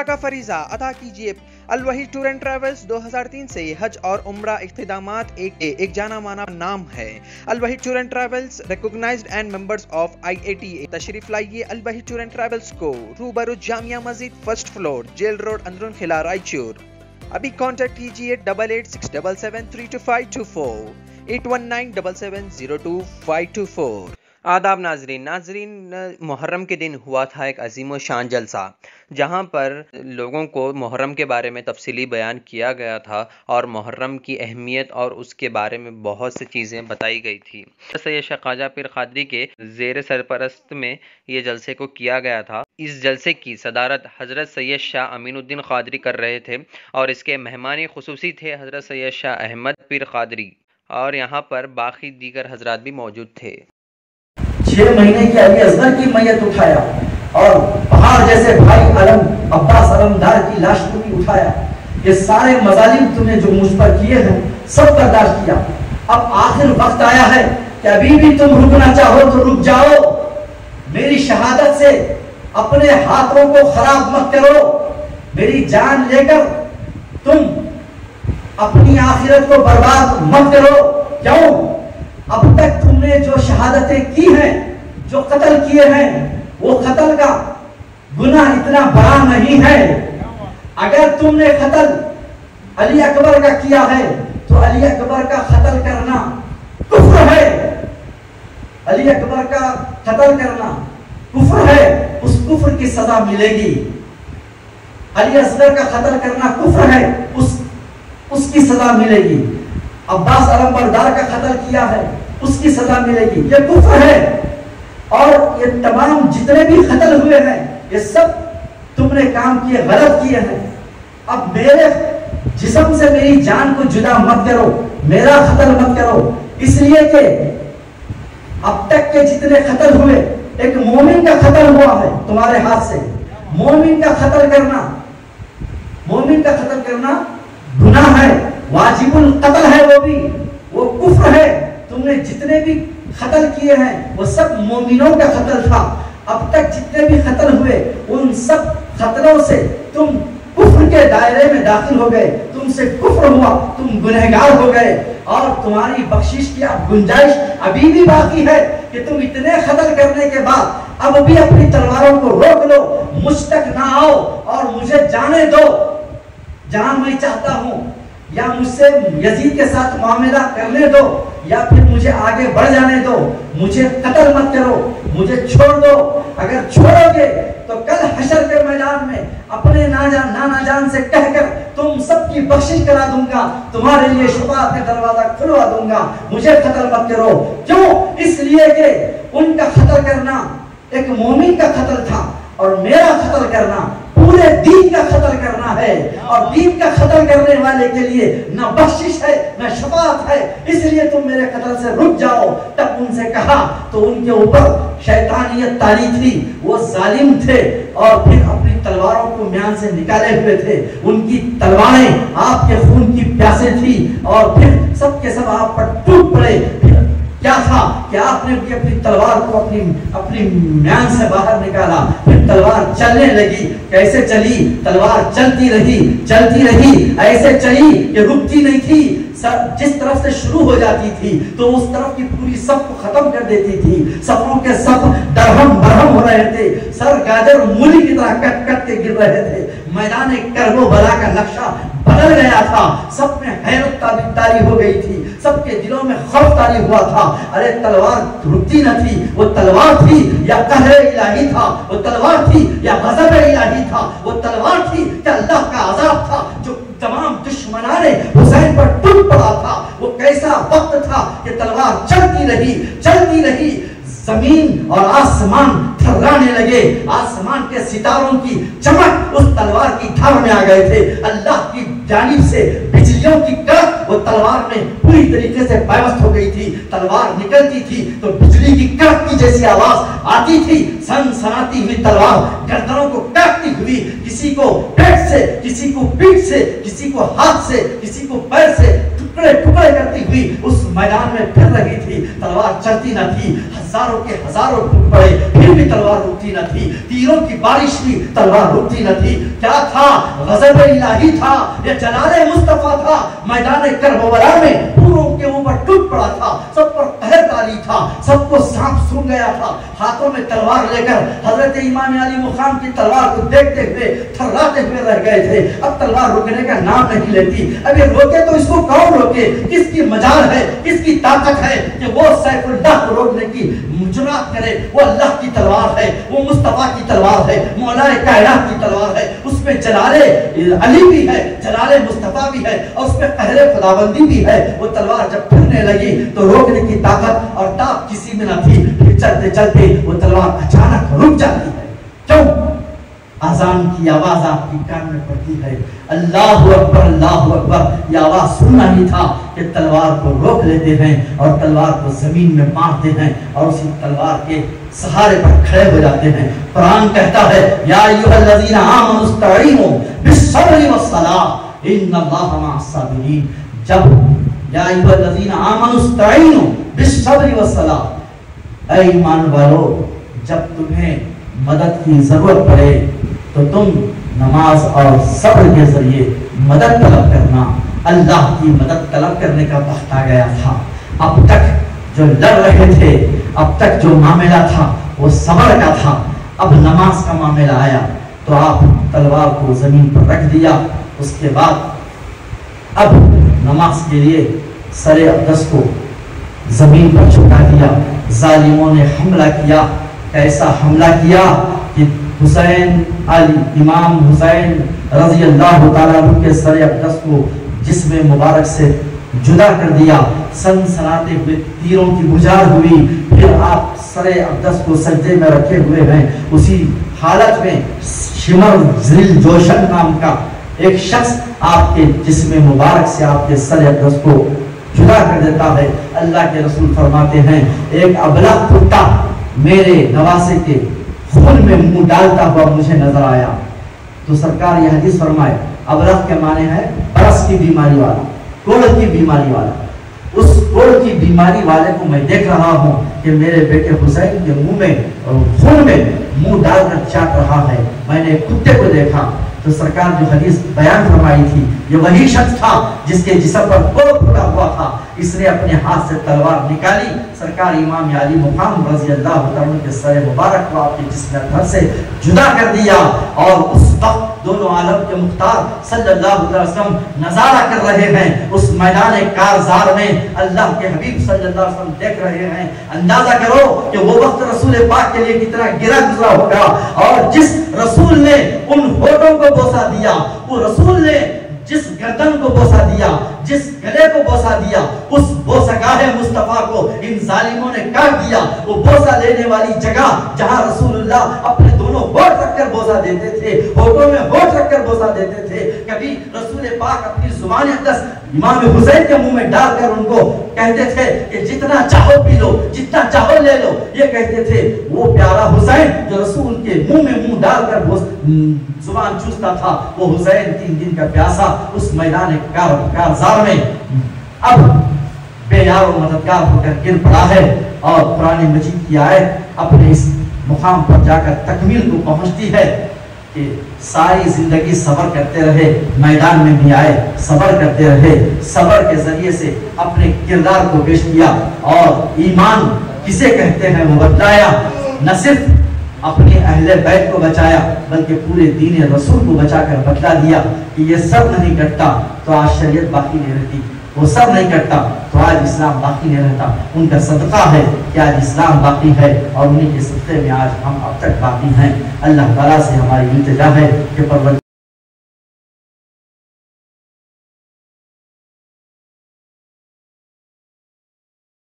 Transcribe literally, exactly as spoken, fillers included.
عمرہ کا فریضہ ادا کیجیے۔ الوحید ٹور اینڈ ٹریولز دو ہزار تین سے حج اور عمرہ اختتامات ایک ایک جانا مانا نام ہے۔ Alwaheed tour and travels recognized and members of I A T A. تشریف لائیے الوحید ٹور اینڈ ٹریولز کو، روبرو جامعہ مسجد، فرسٹ فلور، جیل روڈ، اندرون قلعہ، رائچور۔ ابھی کانٹیکٹ کیجیے double eight six double seven three two five two four, eight one nine double seven zero two five two four. آداب ناظرین ناظرین محرم کے دن ہوا تھا ایک عظیم و شان جلسہ، جہاں پر لوگوں کو محرم کے بارے میں تفصیلی بیان کیا گیا تھا اور محرم کی اہمیت اور اس کے بارے میں بہت سی چیزیں بتائی گئی تھی۔ سید شاہ خواجہ پیر قادری کے زیر سرپرست میں یہ جلسے کو کیا گیا تھا۔ اس جلسے کی صدارت حضرت سید شاہ امین الدین قادری کر رہے تھے اور اس کے مہمان خصوصی تھے حضرت سید شاہ احمد پیر قادری، اور یہاں پر باقی دیگر حضرات بھی موجود تھے۔ چھ مہینے کی علی اصغر کی میت اٹھایا اور پہاڑ جیسے بھائی علم عباس علمدار کی لاش کو بھی اٹھایا۔ یہ سارے مظالم تم نے جو مجھ پر کیے ہیں سب برداشت کیا۔ اب آخر وقت آیا ہے کہ ابھی بھی تم رکنا چاہو تو رک جاؤ۔ میری شہادت سے اپنے ہاتھوں کو خراب مت کرو۔ میری جان لے کر تم اپنی آخرت کو برباد مت کرو۔ کیوں؟ اب تک تم نے جو شہادتیں کی ہیں، جو قتل کیے ہیں، وہ قتل کا گناہ اتنا بڑا نہیں ہے۔ اگر تم نے قتل علی اکبر کا کیا ہے تو علی اکبر کا قتل کرنا کفر ہے۔ علی اکبر کا قتل کرنا کفر ہے، اس کفر کی سزا ملے گی۔ علی اصغر کا قتل کرنا کفر ہے، اس اس کی سزا ملے گی۔ عباس علمبردار کا قتل کیا ہے، اس کی سزا ملے گی۔ یہ کفر ہے، اور یہ تمام جتنے بھی قتل ہوئے ہیں یہ سب تم نے کام کیے، غلط کیے ہیں۔ اب میرے جسم سے میری جان کو جدا مت کرو، میرا قتل مت کرو، اس لیے کہ اب تک کے جتنے قتل ہوئے، ایک مومن کا قتل ہوا ہے تمہارے ہاتھ سے۔ مومن کا قتل کرنا مومن کا قتل کرنا گناہ ہے، واجب القتل ہے، وہ بھی وہ کفر ہے۔ تم نے جتنے بھی قتل کیے ہیں وہ سب مومنوں کا قتل تھا۔ اب تک جتنے بھی قتل ہوئے ان سب قتلوں سے تم کفر کے دائرے میں داخل ہو گئے، تم سے کفر ہوا، تم گنہگار ہو گئے، اور تمہاری بخشش کی اب گنجائش ابھی بھی باقی ہے کہ تم اتنے قتل کرنے کے بعد اب بھی اپنی تلواروں کو روک لو، مجھ تک نہ آؤ اور مجھے جانے دو جہاں میں چاہتا ہوں، یا مجھ سے یزید کے ساتھ معاملہ کرنے دو، یا پھر مجھے آگے بڑھ جانے دو، مجھے قتل مت کرو، مجھے چھوڑ دو۔ اگر چھوڑو گے تو کل حشر کے میدان میں اپنے ناجان نانا جان سے کہہ کر تم سب کی بخشش کرا دوں گا، تمہارے لیے شفاعت کا دروازہ کھلوا دوں گا، مجھے قتل مت کرو۔ کیوں؟ اس لیے کہ ان کا قتل کرنا ایک مومن کا قتل تھا، اور میرا قتل کرنا پورے دین کا قتل کرنا ہے، اور دین کا قتل کرنے والے کے لیے نہ بخشش ہے نہ شفاعت ہے۔ اس لیے تم میرے قتل سے رک جاؤ۔ تب ان سے کہا تو ان کے اوپر شیطانیت تاری تھی، وہ ظالم تھے، اور پھر اپنی تلواروں کو میان سے نکالے ہوئے تھے۔ ان کی تلواریں آپ کے خون کی پیاسے تھی، اور پھر سب کے سب آپ پر ٹوٹ پڑے۔ کیا تھا کہ آپ نے بھی اپنی تلوار کو اپنی اپنی میان سے باہر نکالا، پھر تلوار چلنے لگی۔ کیسے چلی؟ تلوار چلتی رہی چلتی رہی ایسے چلی کہ رکتی نہیں تھی۔ سر جس طرف سے شروع ہو جاتی تھی تو اس طرف کی پوری صف کو ختم کر دیتی تھی۔ صفوں کے صف درہم برہم ہو رہے تھے، سر گاجر مولی کی طرح کٹ کٹ کے گر رہے تھے۔ میدان کربلا کا نقشہ بدل گیا تھا، سب میں حیرت تاری ہو گئی تھی، سب کے دلوں میں خوف تاری ہوا تھا۔ ارے تلوار رکتی نہ تھی، وہ تلوار تھی یا قہر الہی تھا، وہ تلوار تھی یا غضب الہی تھا، وہ تلوار تھی کہ اللہ کا عذاب تھا جو تمام دشمنان حسین پر ٹوٹ پڑا تھا۔ وہ کیسا وقت تھا کہ تلوار چلتی رہی چلتی رہی زمین اور آسمان تھرانے لگے، آسمان کے ستاروں کی چمک اس تلوار کی دھار میں آ گئے تھے۔ اللہ کی جانب سے بجلیوں کی کڑک وہ تلوار میں پوری طریقے سے پیوست ہو گئی تھی۔ تلوار نکلتی تھی تو بجلی کی کڑک کی جیسی آواز آتی تھی، سن سناتی ہوئی تلوار گردنوں کو کاٹتی ہوئی، کسی کو پیٹ سے، کسی کو پیٹھ سے، کسی کو ہاتھ سے، کسی کو پیر سے टुकड़े टुकड़े करती हुई उस मैदान में फिर रही थी। तलवार चलती न थी, हजारों के हजारों टूट पड़े, फिर भी तलवार रुकती न थी। तीरों की बारिश थी, तलवार रुकती न थी। क्या था? गज़ब इलाही था, ये जलाले मुस्तफा था। मैदान करबला में पूरों के ऊपर टूट पड़ा था, सब पर कहर तारी था, सबको सांप सूंघ गया था। हाथों में तलवार लेकर हजरत इमाम अली मुकाम की तलवार को देखते हुए थर्राते हुए रह गए थे। अब तलवार रुकने का नाम नहीं लेती। अब ये रोके तो इसको कौन रोके? किसकी मजाल है, किसकी ताकत है कि वो सैफुल्लाह को रोकने की जुर्रत करे? वो अल्लाह की तलवार है, वो मुस्तफा की तलवार है, मौलाए कायनात की तलवार है। उसमें जलाले अली भी है, जलाले मुस्तफा भी है, और उसमें कहरे खुदाबंदी भी है। वो तलवार जब फिरने लगी तो रोकने की ताकत और ताक किसी में न थी। फिर चलते चलते वो तलवार अचानक रुक जाती है। क्यों? आजान की आवाज आपकी कान में पड़ती है, अल्लाहु अकबर अल्लाहु अकबर। ये आवाज सुनना ही था कि तलवार को रोक लेते हैं और तलवार को जमीन में मारते हैं और उसी तलवार के सहारे पर खड़े हो जाते हैं। कुरान कहता है, या अय्युहल्लज़ीना आमनु इस्तईनु बिस्सब्रि वस्सलाह इन्नल्लाहा मअस-साबिरीन। जब या अय्युहल्लज़ीना आमनु इस्तईनु बिस्सब्रि वस्सलाह, ऐ ईमान वालों, जब तुम्हें मदद की जरूरत पड़े तो तुम नमाज और सब्र के जरिए मदद तलब करना। अल्लाह की मदद तलब करने का वक्त आ गया था। अब तक जो लड़ रहे थे, अब तक जो मामला था वो सब्र का था। अब नमाज का मामला आया तो आप तलवार को जमीन पर रख दिया। उसके बाद अब नमाज के लिए सरे अक़दस को जमीन पर झुका दिया। जालिमों ने हमला किया। कैसा हमला किया कि हुसैन अली इमाम हुसैन रज़ी अल्लाह तआला अन्हु के सरे अक़दस को जिस्म मुबारक से जुदा कर दिया। सनसनाते हुए तीरों की गुजार हुई। फिर आप सरे अक़दस को सजदे में रखे हुए हैं। उसी हालत में शिमर ज़िल जोशन नाम का एक शख्स आपके जिस्म मुबारक से आपके सरे अक़दस को जुदा कर देता है। अल्लाह के रसूल फरमाते हैं, एक अबला कुत्ता मेरे नवासे के खून में मुंह डालता हुआ मुझे नजर आया। तो सरकार यह हदीस फरमाए, अबरख के माने है बरस की बीमारी वाला, कोढ़ की बीमारी वाला। उस कोढ़ की बीमारी वाले को मैं देख रहा हूँ कि मेरे बेटे हुसैन के मुंह में खून में मुंह डालकर चाट रहा है। मैंने कुत्ते को देखा। तो सरकार जो हदीस बयान फरमाई थी, ये वही शख्स था जिसके जिस्म पर कोढ़ फूटा हुआ था। इसने अपने हाथ से तलवार निकाली। सरकार इमाम अली मुकाम रज़ी अल्लाह तआला के सरे मुबारक को आपके जिस्म पर से जुदा कर दिया। और उस वक्त दोनों आलम के मुख्तार सल्लल्लाहु अलैहि वसल्लम नजारा कर रहे हैं। उस मैदान कारज़ार में अल्लाह के हबीब सल्लल्लाहु अलैहि वसल्म देख रहे हैं। अंदाजा करो कि वो वक्त रसूल पाक के लिए कितना गिरा गुजरा होगा। और जिस रसूल ने उन होठों को बोसा दिया, वो रसूल ने जिस गर्दन को बोसा दिया, जिस गले को बोसा दिया, उस बोसगाहे मुस्तफा को इन जालिमों ने काट दिया। वो बोसा लेने वाली जगह जहां रसूलुल्लाह अपने दोनों होठ रखकर बोसा देते थे, होठों में होठ रखकर बोसा देते थे। कभी रसूल पाक अपनी जुबान अक़दस इमाम हुसैन के मुंह में डालकर उनको कहते थे कि जितना चाहो पी लो, जितना चाहो ले लो। ये कहते थे वो प्यारा हुसैन जो रसूल के मुंह में मुंह डालकर जुबान चूसता था, वो हुसैन तीन दिन का प्यासा उस मैदान कारज़ार में अब बेयार और मददगार होकर गिर पड़ा है। और कुरान मजीद की आयत अपने इस मुकाम पर जाकर तकमील को पहुंचती है कि सारी जिंदगी सब्र करते रहे, मैदान में भी आए, सब्र करते रहे, सब्र के जरिए से अपने किरदार को पेश किया और ईमान किसे कहते हैं वो बतलाया। न सिर्फ अपने अहले बैत को बचाया बल्कि पूरे दीन रसूल को बचाकर बतला दिया कि ये सब नहीं करता तो आज शरीयत बाकी नहीं रहती, वो सब नहीं करता तो आज इस्लाम बाकी नहीं रहता। उनका सदका है कि आज इस्लाम बाकी है और उन्हीं के सदक़े में आज हम अब तक बाकी हैं। अल्लाह ताला से हमारी इल्तिजा है कि परवर